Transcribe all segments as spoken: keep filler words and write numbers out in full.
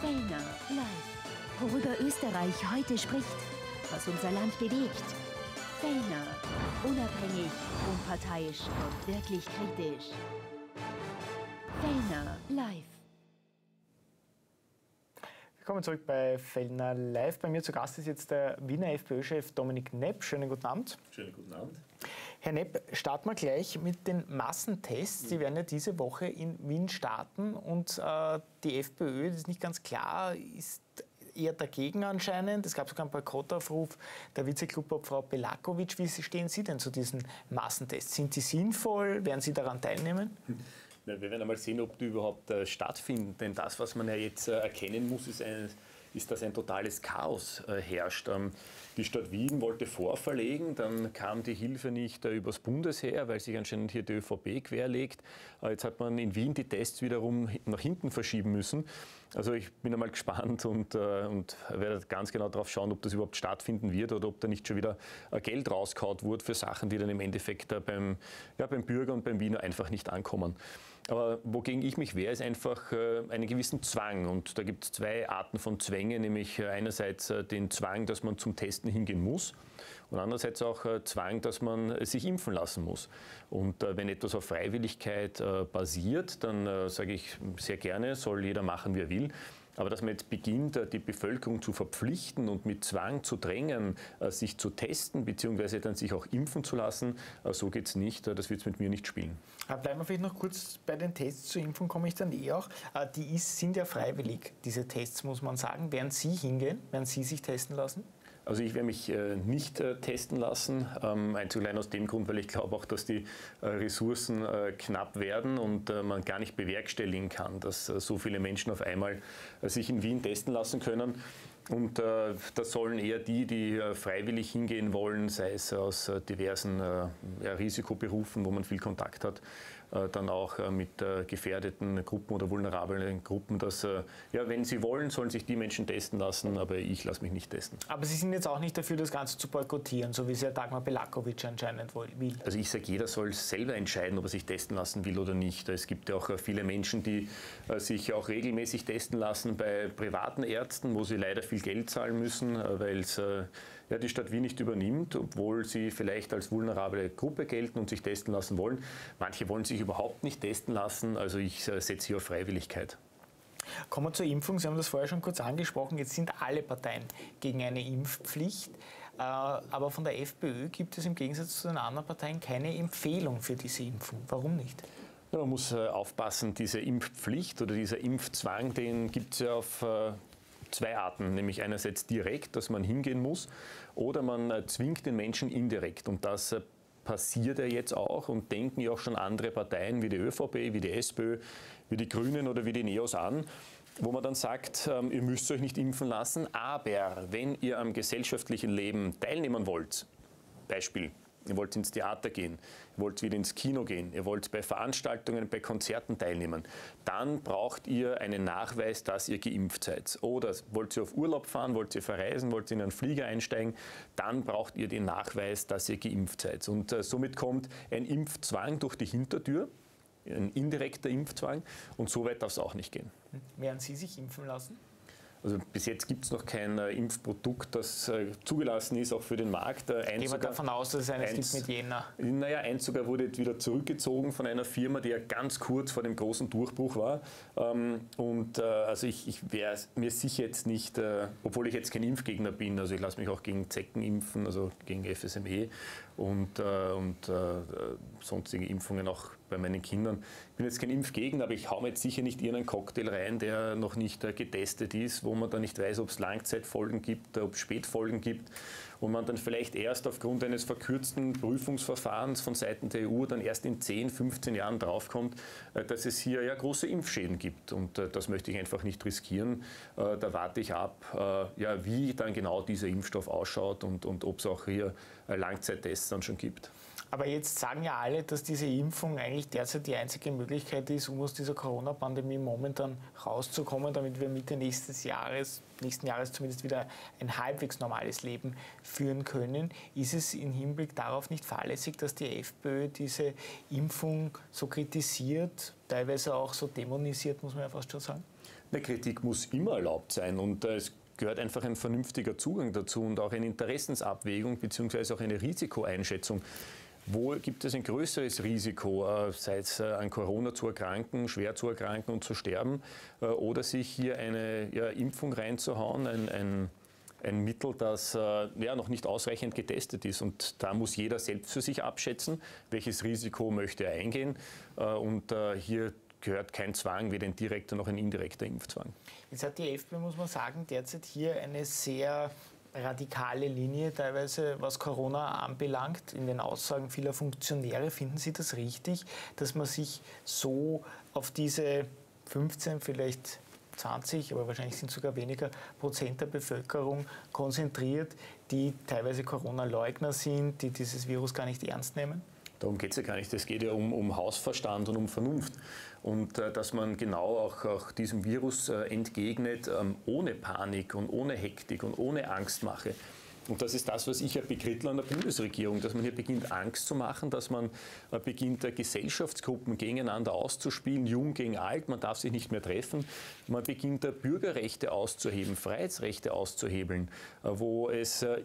Fellner live. Worüber Österreich heute spricht, was unser Land bewegt. Fellner, unabhängig, unparteiisch und wirklich kritisch. Fellner live. Willkommen zurück bei Fellner live. Bei mir zu Gast ist jetzt der Wiener FPÖ-Chef Dominik Nepp. Schönen guten Abend. Schönen guten Abend. Herr Nepp, starten wir gleich mit den Massentests. Sie werden ja diese Woche in Wien starten und äh, die FPÖ, das ist nicht ganz klar, ist eher dagegen anscheinend. Es gab sogar einen Boykottaufruf der Vizeklubobfrau Belakovic. Wie stehen Sie denn zu diesen Massentests? Sind sie sinnvoll? Werden Sie daran teilnehmen? Wir werden einmal sehen, ob die überhaupt äh, stattfinden. Denn das, was man ja jetzt äh, erkennen muss, ist, ein, ist, dass ein totales Chaos äh, herrscht. Ähm, die Stadt Wien wollte vorverlegen, dann kam die Hilfe nicht äh, übers Bundesheer, weil sich anscheinend hier die ÖVP querlegt. Äh, jetzt hat man in Wien die Tests wiederum nach hinten verschieben müssen. Also ich bin einmal gespannt und, äh, und werde ganz genau darauf schauen, ob das überhaupt stattfinden wird oder ob da nicht schon wieder äh, Geld rausgehauen wird für Sachen, die dann im Endeffekt äh, beim, ja, beim Bürger und beim Wiener einfach nicht ankommen. Aber wogegen ich mich wehre, ist einfach äh, einen gewissen Zwang. Und da gibt es zwei Arten von Zwänge, nämlich äh, einerseits äh, den Zwang, dass man zum Testen hingehen muss und andererseits auch äh, Zwang, dass man sich impfen lassen muss. Und äh, wenn etwas auf Freiwilligkeit äh, basiert, dann äh, sage ich sehr gerne, soll jeder machen, wie er will. Aber dass man jetzt beginnt, die Bevölkerung zu verpflichten und mit Zwang zu drängen, sich zu testen, beziehungsweise dann sich auch impfen zu lassen, so geht es nicht. Das wird es mit mir nicht spielen. Bleiben wir vielleicht noch kurz bei den Tests. Zur Impfung komme ich dann eh auch. Die ist, sind ja freiwillig, diese Tests, muss man sagen. Werden Sie hingehen? Werden Sie sich testen lassen? Also ich werde mich äh, nicht äh, testen lassen, ähm, einzig allein aus dem Grund, weil ich glaube auch, dass die äh, Ressourcen äh, knapp werden und äh, man gar nicht bewerkstelligen kann, dass äh, so viele Menschen auf einmal äh, sich in Wien testen lassen können. Und äh, das sollen eher die, die äh, freiwillig hingehen wollen, sei es aus äh, diversen äh, ja, Risikoberufen, wo man viel Kontakt hat, äh, dann auch äh, mit äh, gefährdeten Gruppen oder vulnerablen Gruppen, dass, äh, ja, wenn sie wollen, sollen sich die Menschen testen lassen, aber ich lasse mich nicht testen. Aber Sie sind jetzt auch nicht dafür, das Ganze zu boykottieren, so wie es ja Dagmar Belakovic anscheinend will. Also ich sage, jeder soll selber entscheiden, ob er sich testen lassen will oder nicht. Es gibt ja auch äh, viele Menschen, die äh, sich auch regelmäßig testen lassen bei privaten Ärzten, wo sie leider viel Geld zahlen müssen, weil es äh, ja, die Stadt Wien nicht übernimmt, obwohl sie vielleicht als vulnerable Gruppe gelten und sich testen lassen wollen. Manche wollen sich überhaupt nicht testen lassen, also ich äh, setze hier auf Freiwilligkeit. Kommen wir zur Impfung. Sie haben das vorher schon kurz angesprochen. Jetzt sind alle Parteien gegen eine Impfpflicht. Äh, aber von der FPÖ gibt es im Gegensatz zu den anderen Parteien keine Empfehlung für diese Impfung. Warum nicht? Ja, man muss äh, aufpassen, diese Impfpflicht oder dieser Impfzwang, den gibt es ja auf äh, zwei Arten, nämlich einerseits direkt, dass man hingehen muss, oder man äh, zwingt den Menschen indirekt. Und das äh, passiert ja jetzt auch und denken ja auch schon andere Parteien wie die ÖVP, wie die SPÖ, wie die Grünen oder wie die Neos an, wo man dann sagt, ähm, ihr müsst euch nicht impfen lassen, aber wenn ihr am gesellschaftlichen Leben teilnehmen wollt, Beispiel, ihr wollt ins Theater gehen, ihr wollt wieder ins Kino gehen, ihr wollt bei Veranstaltungen, bei Konzerten teilnehmen, dann braucht ihr einen Nachweis, dass ihr geimpft seid. Oder wollt ihr auf Urlaub fahren, wollt ihr verreisen, wollt ihr in einen Flieger einsteigen, dann braucht ihr den Nachweis, dass ihr geimpft seid. Und äh, somit kommt ein Impfzwang durch die Hintertür, ein indirekter Impfzwang, und so weit darf es auch nicht gehen. Werden Sie sich impfen lassen? Also bis jetzt gibt es noch kein äh, Impfprodukt, das äh, zugelassen ist, auch für den Markt. Äh, Gehen wir davon aus, dass es eines gibt mit Jena. Naja, eins sogar wurde jetzt wieder zurückgezogen von einer Firma, die ja ganz kurz vor dem großen Durchbruch war. Ähm, und äh, also ich, ich wäre mir sicher jetzt nicht, äh, obwohl ich jetzt kein Impfgegner bin, also ich lasse mich auch gegen Zecken impfen, also gegen F S M E und, äh, und äh, sonstige Impfungen auch bei meinen Kindern. Ich bin jetzt kein Impfgegner, aber ich hau mir jetzt sicher nicht irgendeinen Cocktail rein, der noch nicht äh, getestet ist, wo man dann nicht weiß, ob es Langzeitfolgen gibt, ob es Spätfolgen gibt, wo man dann vielleicht erst aufgrund eines verkürzten Prüfungsverfahrens von Seiten der E U dann erst in zehn, fünfzehn Jahren draufkommt, äh, dass es hier ja große Impfschäden gibt. Und äh, das möchte ich einfach nicht riskieren. Äh, da warte ich ab, äh, ja, wie dann genau dieser Impfstoff ausschaut und, und ob es auch hier äh, Langzeittests dann schon gibt. Aber jetzt sagen ja alle, dass diese Impfung eigentlich derzeit die einzige Möglichkeit ist, um aus dieser Corona-Pandemie momentan rauszukommen, damit wir Mitte nächstes Jahres, nächsten Jahres zumindest wieder ein halbwegs normales Leben führen können. Ist es im Hinblick darauf nicht fahrlässig, dass die FPÖ diese Impfung so kritisiert, teilweise auch so dämonisiert, muss man ja fast schon sagen? Eine Kritik muss immer erlaubt sein und äh, es gehört einfach ein vernünftiger Zugang dazu und auch eine Interessensabwägung bzw. auch eine Risikoeinschätzung. Wo gibt es ein größeres Risiko, äh, sei es äh, an Corona zu erkranken, schwer zu erkranken und zu sterben, äh, oder sich hier eine ja, Impfung reinzuhauen, ein, ein, ein Mittel, das äh, ja, noch nicht ausreichend getestet ist. Und da muss jeder selbst für sich abschätzen, welches Risiko möchte er eingehen. Äh, und äh, hier gehört kein Zwang, weder ein direkter noch ein indirekter Impfzwang. Jetzt hat die FPÖ, muss man sagen, derzeit hier eine sehr radikale Linie, teilweise was Corona anbelangt. In den Aussagen vieler Funktionäre, finden Sie das richtig, dass man sich so auf diese fünfzehn, vielleicht zwanzig, aber wahrscheinlich sind es sogar weniger Prozent der Bevölkerung konzentriert, die teilweise Corona-Leugner sind, die dieses Virus gar nicht ernst nehmen? Darum geht es ja gar nicht. Es geht ja um, um Hausverstand und um Vernunft. Und äh, dass man genau auch, auch diesem Virus äh, entgegnet, ähm, ohne Panik und ohne Hektik und ohne Angstmache. Und das ist das, was ich ja bekrittle an der Bundesregierung, dass man hier beginnt, Angst zu machen, dass man äh, beginnt, äh, Gesellschaftsgruppen gegeneinander auszuspielen, jung gegen alt, man darf sich nicht mehr treffen. Man beginnt, äh, Bürgerrechte auszuheben, Freiheitsrechte auszuhebeln, äh, wo es äh,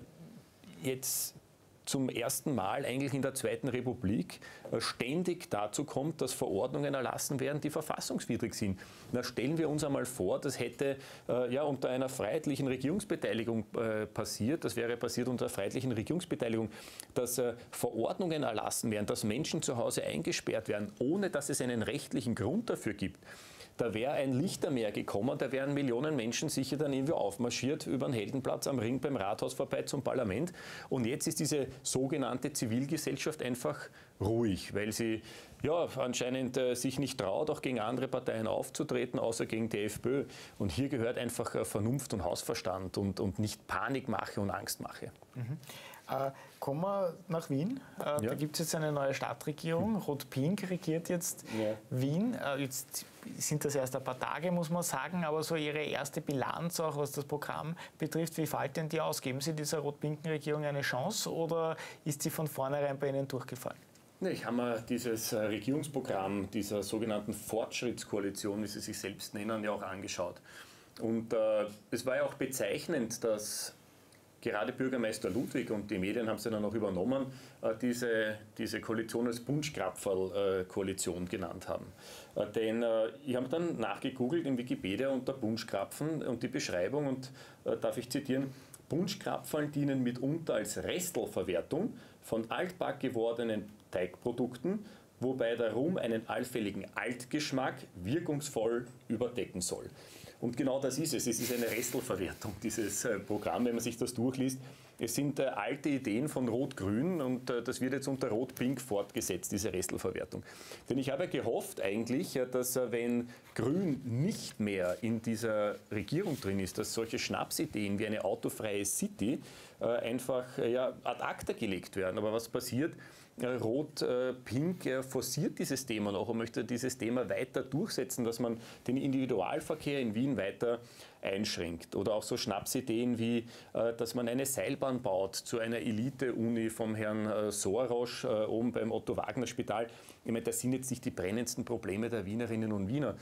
jetzt zum ersten Mal eigentlich in der Zweiten Republik ständig dazu kommt, dass Verordnungen erlassen werden, die verfassungswidrig sind. Na, stellen wir uns einmal vor, das hätte äh, ja, unter einer freiheitlichen Regierungsbeteiligung äh, passiert, das wäre passiert unter einer freiheitlichen Regierungsbeteiligung, dass äh, Verordnungen erlassen werden, dass Menschen zu Hause eingesperrt werden, ohne dass es einen rechtlichen Grund dafür gibt. Da wäre ein Lichtermeer gekommen, da wären Millionen Menschen sicher dann irgendwie aufmarschiert über den Heldenplatz am Ring beim Rathaus vorbei zum Parlament. Und jetzt ist diese sogenannte Zivilgesellschaft einfach ruhig, weil sie ja, anscheinend äh, sich nicht traut, auch gegen andere Parteien aufzutreten, außer gegen die FPÖ. Und hier gehört einfach äh, Vernunft und Hausverstand und, und nicht Panikmache und Angstmache. Mhm. Äh, kommen wir nach Wien. Äh, ja. Da gibt es jetzt eine neue Stadtregierung. Rot-Pink regiert jetzt ja. Wien. Äh, jetzt sind das erst ein paar Tage, muss man sagen, aber so Ihre erste Bilanz, auch was das Programm betrifft, wie fällt denn die aus? Geben Sie dieser rot-pinken Regierung eine Chance oder ist sie von vornherein bei Ihnen durchgefallen? Ich habe mir dieses Regierungsprogramm dieser sogenannten Fortschrittskoalition, wie sie sich selbst nennen, ja auch angeschaut. Und äh, es war ja auch bezeichnend, dass gerade Bürgermeister Ludwig und die Medien haben es ja dann auch übernommen, äh, diese, diese Koalition als Bunschkrapferl-Koalition genannt haben. Äh, denn äh, ich habe dann nachgegoogelt in Wikipedia unter Bunschkrapfen und die Beschreibung und äh, darf ich zitieren: Bunschkrapferl dienen mitunter als Restelverwertung von altback gewordenen Teigprodukten, wobei der Rum einen allfälligen Altgeschmack wirkungsvoll überdecken soll. Und genau das ist es. Es ist eine Restelverwertung, dieses äh, Programm, wenn man sich das durchliest. Es sind äh, alte Ideen von Rot-Grün und äh, das wird jetzt unter Rot-Pink fortgesetzt, diese Restelverwertung. Denn ich habe gehofft eigentlich, äh, dass äh, wenn Grün nicht mehr in dieser Regierung drin ist, dass solche Schnapsideen wie eine autofreie City äh, einfach äh, ja, ad acta gelegt werden. Aber was passiert? Rot-Pink forciert dieses Thema noch und möchte dieses Thema weiter durchsetzen, dass man den Individualverkehr in Wien weiter einschränkt. Oder auch so Schnapsideen wie, dass man eine Seilbahn baut zu einer Elite-Uni vom Herrn Soros oben beim Otto-Wagner-Spital. Ich meine, das sind jetzt nicht die brennendsten Probleme der Wienerinnen und Wiener.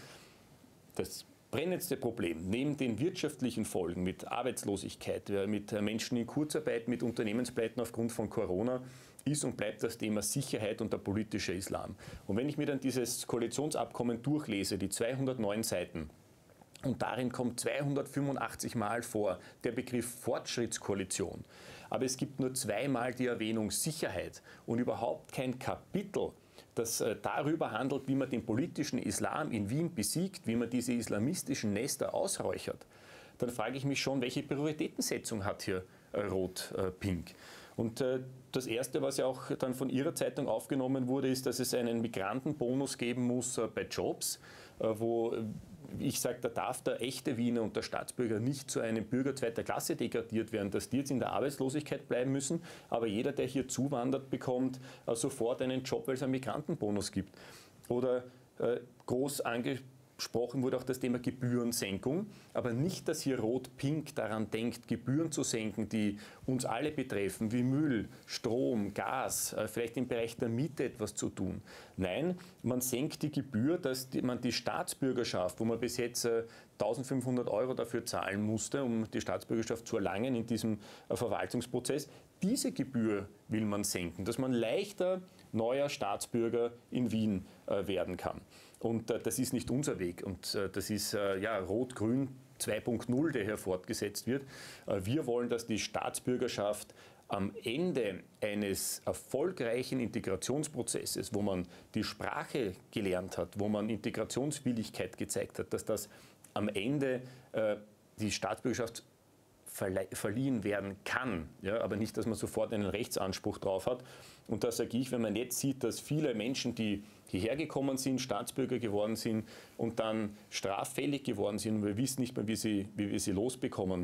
Das brennendste Problem, neben den wirtschaftlichen Folgen mit Arbeitslosigkeit, mit Menschen in Kurzarbeit, mit Unternehmenspleiten aufgrund von Corona, ist und bleibt das Thema Sicherheit und der politische Islam. Und wenn ich mir dann dieses Koalitionsabkommen durchlese, die zweihundertneun Seiten, und darin kommt zweihundertfünfundachtzig Mal vor der Begriff Fortschrittskoalition, aber es gibt nur zweimal die Erwähnung Sicherheit und überhaupt kein Kapitel, das darüber handelt, wie man den politischen Islam in Wien besiegt, wie man diese islamistischen Nester ausräuchert, dann frage ich mich schon, welche Prioritätensetzung hat hier Rot-Pink? Und äh, das Erste, was ja auch dann von Ihrer Zeitung aufgenommen wurde, ist, dass es einen Migrantenbonus geben muss äh, bei Jobs, äh, wo äh, ich sage, da darf der echte Wiener und der Staatsbürger nicht zu einem Bürger zweiter Klasse degradiert werden, dass die jetzt in der Arbeitslosigkeit bleiben müssen, aber jeder, der hier zuwandert, bekommt äh, sofort einen Job, weil es einen Migrantenbonus gibt. Oder äh, groß angesprochen, angesprochen wurde auch das Thema Gebührensenkung, aber nicht, dass hier Rot-Pink daran denkt, Gebühren zu senken, die uns alle betreffen, wie Müll, Strom, Gas, vielleicht im Bereich der Miete etwas zu tun. Nein, man senkt die Gebühr, dass man die Staatsbürgerschaft, wo man bis jetzt eintausendfünfhundert Euro dafür zahlen musste, um die Staatsbürgerschaft zu erlangen in diesem Verwaltungsprozess, diese Gebühr will man senken, dass man leichter neuer Staatsbürger in Wien äh, werden kann. Und äh, das ist nicht unser Weg. Und äh, das ist äh, ja, Rot-Grün zwei Punkt null, der hier fortgesetzt wird. Äh, wir wollen, dass die Staatsbürgerschaft am Ende eines erfolgreichen Integrationsprozesses, wo man die Sprache gelernt hat, wo man Integrationswilligkeit gezeigt hat, dass das am Ende äh, die Staatsbürgerschaft verliehen werden kann, ja, aber nicht, dass man sofort einen Rechtsanspruch drauf hat. Und da sage ich, wenn man jetzt sieht, dass viele Menschen, die hierher gekommen sind, Staatsbürger geworden sind und dann straffällig geworden sind und wir wissen nicht mehr, wie, sie, wie wir sie losbekommen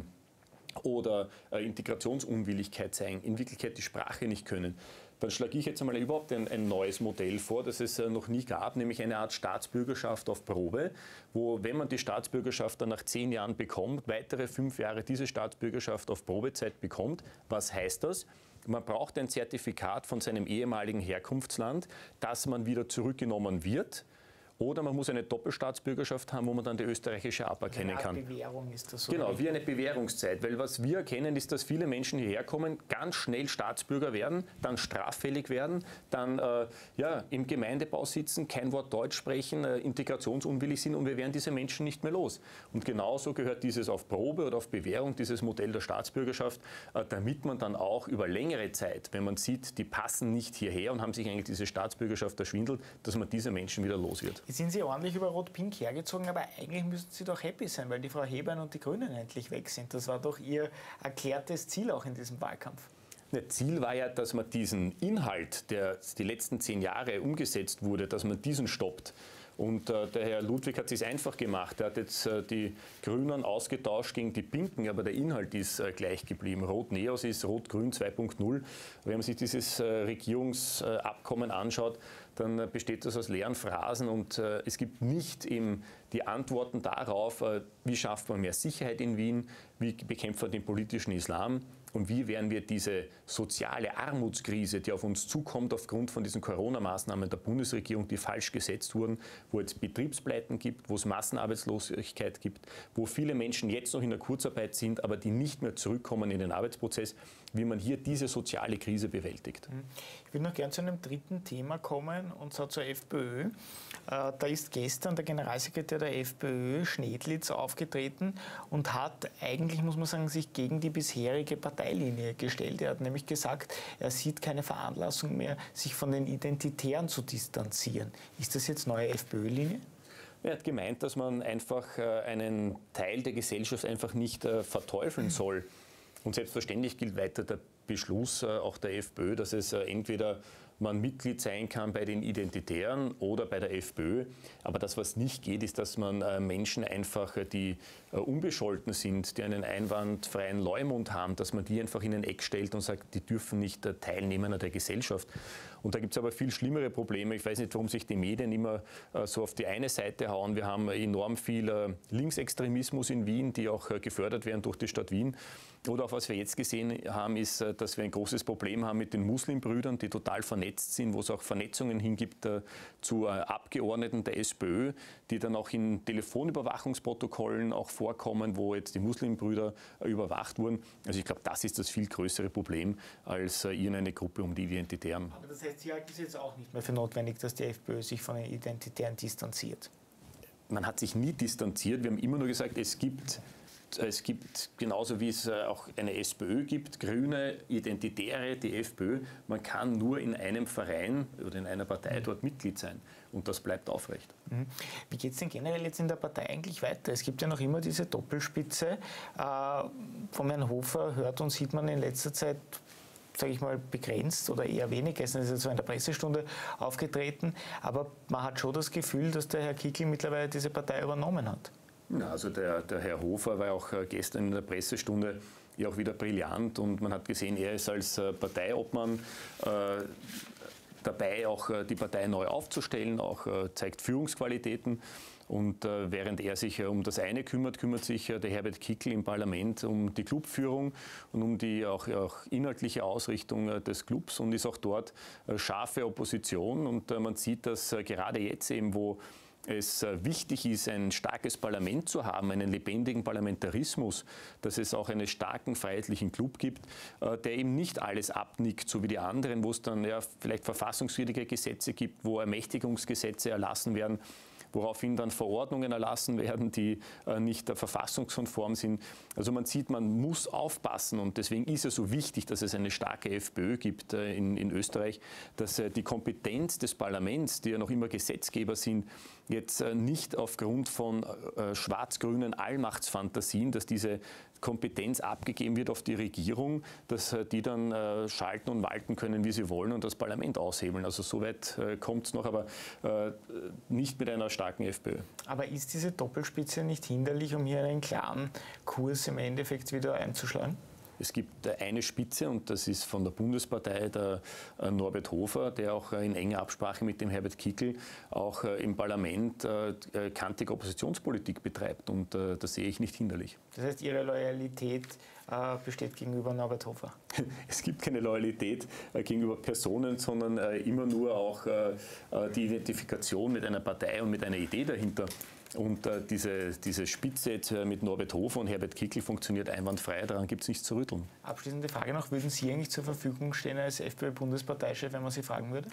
oder äh, Integrationsunwilligkeit zeigen, in Wirklichkeit die Sprache nicht können, dann schlage ich jetzt einmal überhaupt ein, ein neues Modell vor, das es äh, noch nie gab, nämlich eine Art Staatsbürgerschaft auf Probe, wo, wenn man die Staatsbürgerschaft dann nach zehn Jahren bekommt, weitere fünf Jahre diese Staatsbürgerschaft auf Probezeit bekommt. Was heißt das? Man braucht ein Zertifikat von seinem ehemaligen Herkunftsland, dass man wieder zurückgenommen wird. Oder man muss eine Doppelstaatsbürgerschaft haben, wo man dann die österreichische aberkennen kann. Eine Bewährung ist das so. Genau, wie eine Bewährungszeit. Weil was wir erkennen, ist, dass viele Menschen hierher kommen, ganz schnell Staatsbürger werden, dann straffällig werden, dann äh, ja, im Gemeindebau sitzen, kein Wort Deutsch sprechen, äh, integrationsunwillig sind und wir werden diese Menschen nicht mehr los. Und genauso gehört dieses auf Probe oder auf Bewährung, dieses Modell der Staatsbürgerschaft, äh, damit man dann auch über längere Zeit, wenn man sieht, die passen nicht hierher und haben sich eigentlich diese Staatsbürgerschaft erschwindelt, dass man diese Menschen wieder los wird. Jetzt sind Sie ordentlich über Rot-Pink hergezogen, aber eigentlich müssten Sie doch happy sein, weil die Frau Hebein und die Grünen endlich weg sind. Das war doch Ihr erklärtes Ziel auch in diesem Wahlkampf. Das Ziel war ja, dass man diesen Inhalt, der die letzten zehn Jahre umgesetzt wurde, dass man diesen stoppt. Und äh, der Herr Ludwig hat es sich einfach gemacht. Er hat jetzt äh, die Grünen ausgetauscht gegen die Pinken, aber der Inhalt ist äh, gleich geblieben. Rot-Neos ist Rot-Grün zwei Punkt null. Wenn man sich dieses äh, Regierungsabkommen anschaut, dann äh, besteht das aus leeren Phrasen und äh, es gibt nicht eben die Antworten darauf, äh, wie schafft man mehr Sicherheit in Wien, wie bekämpft man den politischen Islam. Und wie werden wir diese soziale Armutskrise, die auf uns zukommt aufgrund von diesen Corona-Maßnahmen der Bundesregierung, die falsch gesetzt wurden, wo es Betriebspleiten gibt, wo es Massenarbeitslosigkeit gibt, wo viele Menschen jetzt noch in der Kurzarbeit sind, aber die nicht mehr zurückkommen in den Arbeitsprozess, wie man hier diese soziale Krise bewältigt. Ich würde noch gern zu einem dritten Thema kommen, und zwar zur FPÖ. Äh, da ist gestern der Generalsekretär der FPÖ, Schnedlitz, aufgetreten und hat eigentlich, muss man sagen, sich gegen die bisherige Parteilinie gestellt. Er hat nämlich gesagt, er sieht keine Veranlassung mehr, sich von den Identitären zu distanzieren. Ist das jetzt neue FPÖ-Linie? Er hat gemeint, dass man einfach einen Teil der Gesellschaft einfach nicht verteufeln soll. Und selbstverständlich gilt weiter der Beschluss auch der FPÖ, dass es entweder man Mitglied sein kann bei den Identitären oder bei der FPÖ. Aber das, was nicht geht, ist, dass man Menschen einfach, die unbescholten sind, die einen einwandfreien Leumund haben, dass man die einfach in ein Eck stellt und sagt, die dürfen nicht teilnehmen an der Gesellschaft. Und da gibt es aber viel schlimmere Probleme. Ich weiß nicht, warum sich die Medien immer so auf die eine Seite hauen. Wir haben enorm viel Linksextremismus in Wien, die auch gefördert werden durch die Stadt Wien. Oder auch was wir jetzt gesehen haben, ist, dass wir ein großes Problem haben mit den Muslimbrüdern, die total vernetzt sind, wo es auch Vernetzungen hingibt äh, zu äh, Abgeordneten der SPÖ, die dann auch in Telefonüberwachungsprotokollen auch vorkommen, wo jetzt die Muslimbrüder äh, überwacht wurden. Also ich glaube, das ist das viel größere Problem als äh, irgendeine Gruppe um die Identitären. Aber das heißt, Sie halten es jetzt auch nicht mehr für notwendig, dass die FPÖ sich von den Identitären distanziert? Man hat sich nie distanziert. Wir haben immer nur gesagt, es gibt Es gibt, genauso wie es auch eine SPÖ gibt, Grüne, Identitäre, die FPÖ, man kann nur in einem Verein oder in einer Partei dort Mitglied sein. Und das bleibt aufrecht. Wie geht es denn generell jetzt in der Partei eigentlich weiter? Es gibt ja noch immer diese Doppelspitze. Von Herrn Hofer hört und sieht man in letzter Zeit, sage ich mal, begrenzt oder eher wenig. Gestern ist er zwar in der Pressestunde aufgetreten, aber man hat schon das Gefühl, dass der Herr Kickl mittlerweile diese Partei übernommen hat. Ja, also der, der Herr Hofer war auch gestern in der Pressestunde ja auch wieder brillant und man hat gesehen, er ist als Parteiobmann äh, dabei, auch die Partei neu aufzustellen, auch äh, zeigt Führungsqualitäten. Und äh, während er sich äh, um das eine kümmert, kümmert sich äh, der Herbert Kickl im Parlament um die Clubführung und um die auch, auch inhaltliche Ausrichtung äh, des Clubs und ist auch dort äh, scharfe Opposition. Und äh, man sieht, dass äh, gerade jetzt eben, wo es wichtig ist, ein starkes Parlament zu haben, einen lebendigen Parlamentarismus, dass es auch einen starken freiheitlichen Club gibt, der eben nicht alles abnickt, so wie die anderen, wo es dann ja vielleicht verfassungswidrige Gesetze gibt, wo Ermächtigungsgesetze erlassen werden, woraufhin dann Verordnungen erlassen werden, die äh, nicht äh, verfassungskonform sind. Also man sieht, man muss aufpassen und deswegen ist es so wichtig, dass es eine starke FPÖ gibt äh, in, in Österreich, dass äh, die Kompetenz des Parlaments, die ja noch immer Gesetzgeber sind, jetzt äh, nicht aufgrund von äh, schwarz-grünen Allmachtsfantasien, dass diese Kompetenz abgegeben wird auf die Regierung, dass äh, die dann äh, schalten und walten können, wie sie wollen und das Parlament aushebeln. Also so weit äh, kommt es noch, aber äh, nicht mit einer starken FPÖ. Aber ist diese Doppelspitze nicht hinderlich, um hier einen klaren Kurs im Endeffekt wieder einzuschlagen? Es gibt eine Spitze und das ist von der Bundespartei der Norbert Hofer, der auch in enger Absprache mit dem Herbert Kickl auch im Parlament kantige Oppositionspolitik betreibt und das sehe ich nicht hinderlich. Das heißt, Ihre Loyalität besteht gegenüber Norbert Hofer? Es gibt keine Loyalität gegenüber Personen, sondern immer nur auch die Identifikation mit einer Partei und mit einer Idee dahinter. Und äh, diese, diese Spitze jetzt mit Norbert Hofer und Herbert Kickl funktioniert einwandfrei, daran gibt es nichts zu rütteln. Abschließende Frage noch, würden Sie eigentlich zur Verfügung stehen als FPÖ-Bundesparteichef, wenn man Sie fragen würde?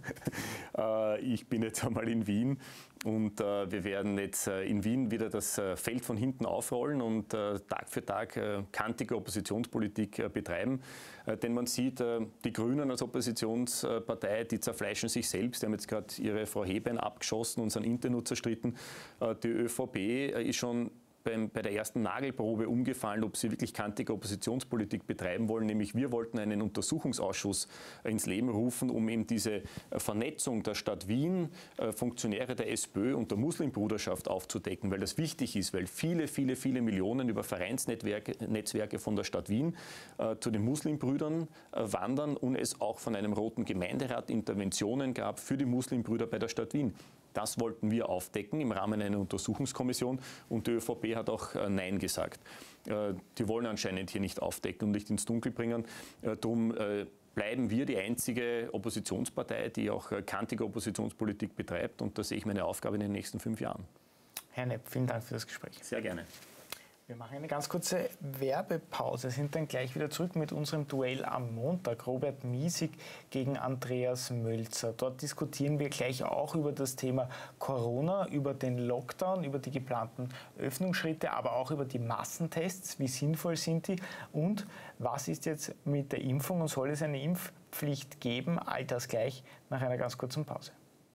äh, ich bin jetzt einmal in Wien und äh, wir werden jetzt äh, in Wien wieder das äh, Feld von hinten aufrollen und äh, Tag für Tag äh, kantige Oppositionspolitik äh, betreiben. Äh, denn man sieht, äh, die Grünen als Oppositionspartei, die zerfleischen sich selbst. Die haben jetzt gerade ihre Frau Hebein abgeschossen und sind Internet zerstritten. Äh, die ÖVP äh, ist schon beim, bei der ersten Nagelprobe umgefallen, ob sie wirklich kantige Oppositionspolitik betreiben wollen. Nämlich wir wollten einen Untersuchungsausschuss ins Leben rufen, um eben diese Vernetzung der Stadt Wien, Funktionäre der SPÖ und der Muslimbruderschaft aufzudecken, weil das wichtig ist, weil viele, viele, viele Millionen über Vereinsnetzwerke Netzwerke von der Stadt Wien äh, zu den Muslimbrüdern äh, wandern und es auch von einem roten Gemeinderat Interventionen gab für die Muslimbrüder bei der Stadt Wien. Das wollten wir aufdecken im Rahmen einer Untersuchungskommission und die ÖVP hat auch äh, Nein gesagt. Äh, die wollen anscheinend hier nicht aufdecken und nicht ins Dunkel bringen. Äh, darum äh, bleiben wir die einzige Oppositionspartei, die auch äh, kantige Oppositionspolitik betreibt und da sehe ich meine Aufgabe in den nächsten fünf Jahren. Herr Nepp, vielen Dank für das Gespräch. Sehr gerne. Wir machen eine ganz kurze Werbepause, sind dann gleich wieder zurück mit unserem Duell am Montag. Robert Miesig gegen Andreas Mölzer. Dort diskutieren wir gleich auch über das Thema Corona, über den Lockdown, über die geplanten Öffnungsschritte, aber auch über die Massentests. Wie sinnvoll sind die? Und was ist jetzt mit der Impfung und soll es eine Impfpflicht geben? All das gleich nach einer ganz kurzen Pause.